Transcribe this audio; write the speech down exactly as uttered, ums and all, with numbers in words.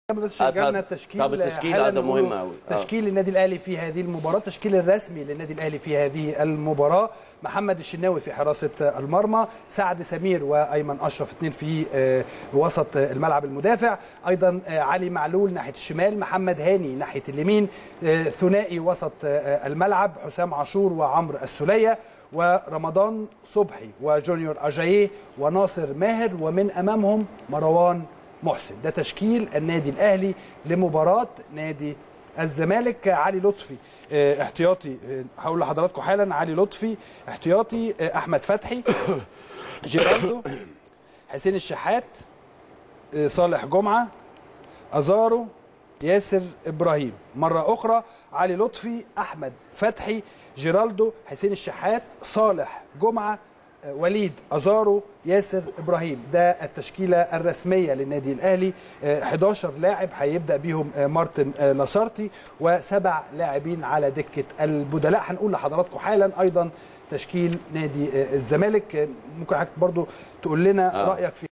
بس شجعنا التشكيل. طب التشكيل هذا مهم قوي. تشكيل النادي الاهلي في هذه المباراه، التشكيل الرسمي للنادي الاهلي في هذه المباراه: محمد الشناوي في حراسه المرمى، سعد سمير وايمن اشرف اثنين في وسط الملعب المدافع، ايضا علي معلول ناحيه الشمال، محمد هاني ناحيه اليمين، ثنائي وسط الملعب حسام عاشور وعمرو السوليه، ورمضان صبحي وجونيور اجاييه وناصر ماهر، ومن امامهم مروان محسن. ده تشكيل النادي الاهلي لمباراه نادي الزمالك. علي لطفي احتياطي، هقول لحضراتكم حالا. علي لطفي احتياطي، احمد فتحي، جيرالدو، حسين الشحات، صالح جمعه، ازارو، ياسر ابراهيم. مره اخرى: علي لطفي، احمد فتحي، جيرالدو، حسين الشحات، صالح جمعه، وليد أزارو، ياسر إبراهيم. ده التشكيلة الرسمية للنادي الأهلي. احد عشر لاعب هيبدأ بيهم مارتن لاسارتي، وسبع لاعبين على دكة البدلاء. هنقول لحضراتكم حالا أيضا تشكيل نادي الزمالك. ممكن حضرتك برضو تقول لنا آه. رأيك في